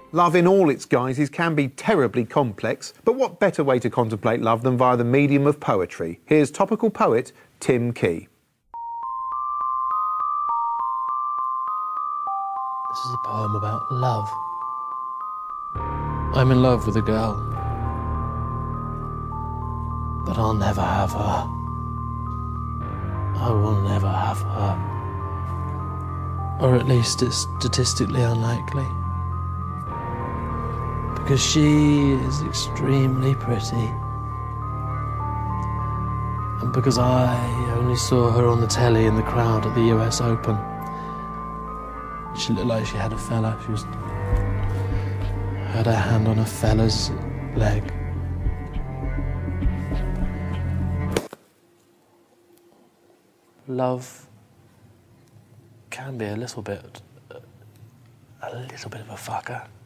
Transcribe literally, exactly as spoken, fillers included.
Love in all its guises can be terribly complex, but what better way to contemplate love than via the medium of poetry? Here's topical poet Tim Key. This is a poem about love. I'm in love with a girl, but I'll never have her. I will never have her. Or at least it's statistically unlikely. Because she is extremely pretty. And because I only saw her on the telly in the crowd at the U S Open. She looked like she had a fella. She was... had her hand on a fella's leg. Love can be a little bit... a little bit of a fucker.